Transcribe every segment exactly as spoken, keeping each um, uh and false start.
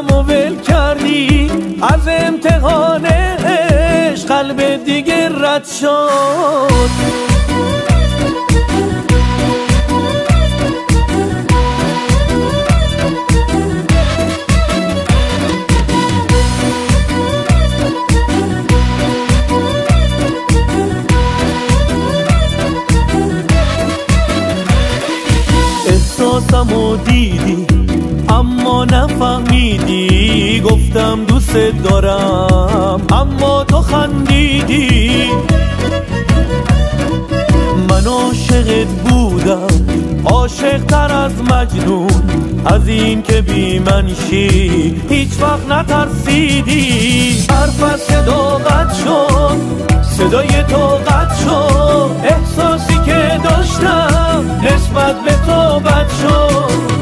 دستم و ول کردی، از امتحان عشق قلب دیگه رد شد. احساسم و دیدی اما نفهمیدی، گفتم دوست دارم اما تو خندیدی. من عاشقت بودم، عاشق تر از مجنون، از این که بی من شی هیچ وقت نترسیدی. حرفت صداقت شد، صدای تو قطع شد، احساسی که داشتم نسبت به تو بد شد.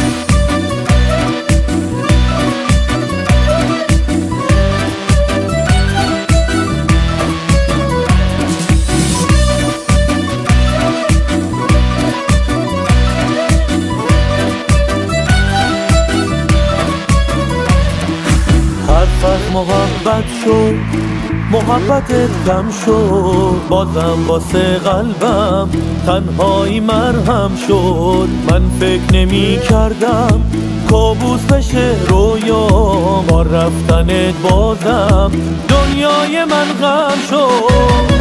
حرفت محبت شد، محبتت کم شد، بازم واسه قلبم تنهایی مرهم شد. من فکر نمی کردم کابوس بشه رویا، با رفتنت بازم دنیای من غم شد.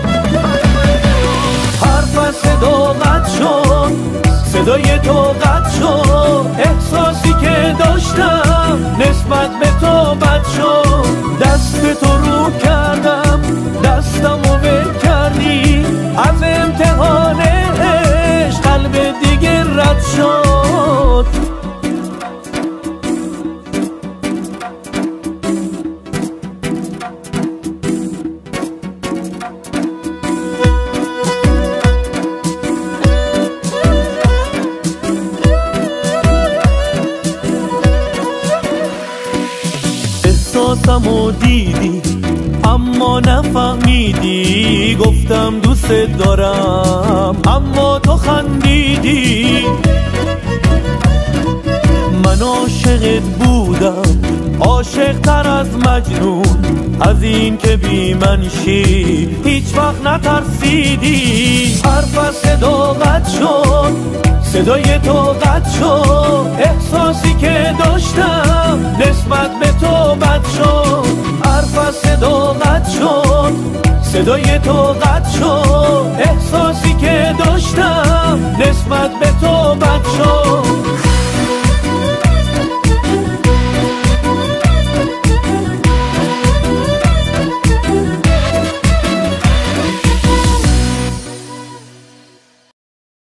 حرفت صداقت شد، صدای تو قطع شد، احساسی که داشتم نسبت به تو بد شد. دست تو رو کردم، دستم و ول کردی، از امتحان عشق قلب دیگه رد شد. احساسم و دیدی اما نفهمیدی، گفتم دوست دارم اما تو خندیدی. من عاشقت بودم، عاشق تر از مجنون، از این که بی من شی هیچ وقت نترسیدی. حرفت صداقت شد، صدای تو قطع شد، احساسی که داشتم نسبت به تو بد شد. حرفت صداقت شد، صدای تو قطع شد، احساسی که داشتم نسبت به تو بد شد.